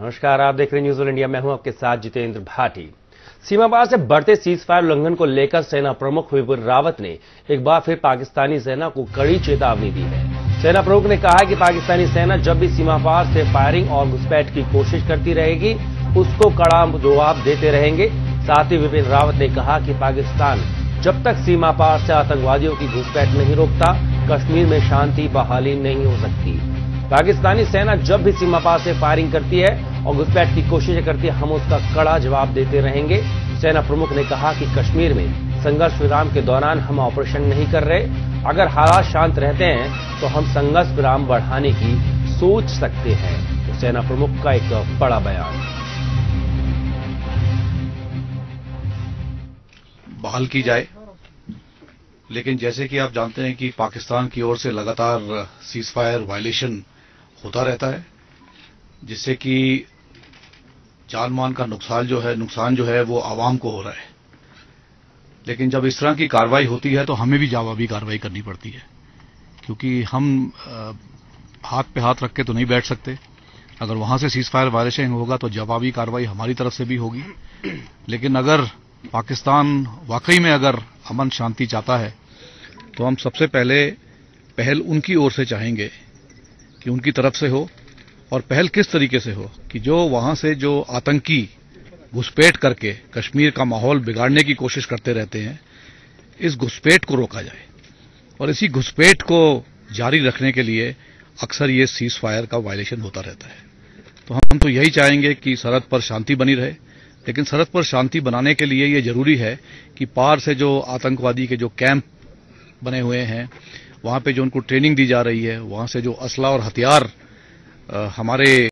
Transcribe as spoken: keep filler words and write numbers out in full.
नमस्कार, आप देख रहे हैं न्यूज़ ऑल इंडिया। मैं हूं आपके साथ जितेंद्र भाटी। सीमा पार से बढ़ते सीज फायर उल्लंघन को लेकर सेना प्रमुख बिपिन रावत ने एक बार फिर पाकिस्तानी सेना को कड़ी चेतावनी दी है। सेना प्रमुख ने कहा कि पाकिस्तानी सेना जब भी सीमा पार से फायरिंग और घुसपैठ की कोशिश करती रहेगी, उसको कड़ा जवाब देते रहेंगे। साथ ही बिपिन रावत ने कहा कि पाकिस्तान जब तक सीमा पार से आतंकवादियों की घुसपैठ नहीं रोकता, कश्मीर में शांति बहाली नहीं हो सकती। पाकिस्तानी सेना जब भी सीमा पार से फायरिंग करती है और घुसपैठ की कोशिश करती है, हम उसका कड़ा जवाब देते रहेंगे। सेना प्रमुख ने कहा कि कश्मीर में संघर्ष विराम के दौरान हम ऑपरेशन नहीं कर रहे। अगर हालात शांत रहते हैं तो हम संघर्ष विराम बढ़ाने की सोच सकते हैं। तो सेना प्रमुख का एक बड़ा बयान। बहाल की जाए, लेकिन जैसे कि आप जानते हैं कि पाकिस्तान की ओर से लगातार सीज फायर वायलेशन होता रहता है, जिससे कि जान मान का नुकसान जो है नुकसान जो है वो आवाम को हो रहा है। लेकिन जब इस तरह की कार्रवाई होती है तो हमें भी जवाबी कार्रवाई करनी पड़ती है, क्योंकि हम आ, हाथ पे हाथ रख के तो नहीं बैठ सकते। अगर वहां से सीज फायर वायलेशन होगा तो जवाबी कार्रवाई हमारी तरफ से भी होगी। लेकिन अगर पाकिस्तान वाकई में अगर अमन शांति चाहता है तो हम सबसे पहले पहल उनकी ओर से चाहेंगे कि उनकी तरफ से हो। और पहल किस तरीके से हो कि जो वहां से जो आतंकी घुसपैठ करके कश्मीर का माहौल बिगाड़ने की कोशिश करते रहते हैं, इस घुसपैठ को रोका जाए। और इसी घुसपैठ को जारी रखने के लिए अक्सर ये सीज फायर का वायलेशन होता रहता है। तो हम तो यही चाहेंगे कि सरहद पर शांति बनी रहे। लेकिन सरहद पर शांति बनाने के लिए ये जरूरी है कि पार से जो आतंकवादी के जो कैंप बने हुए हैं, वहां पे जो उनको ट्रेनिंग दी जा रही है, वहां से जो असला और हथियार हमारे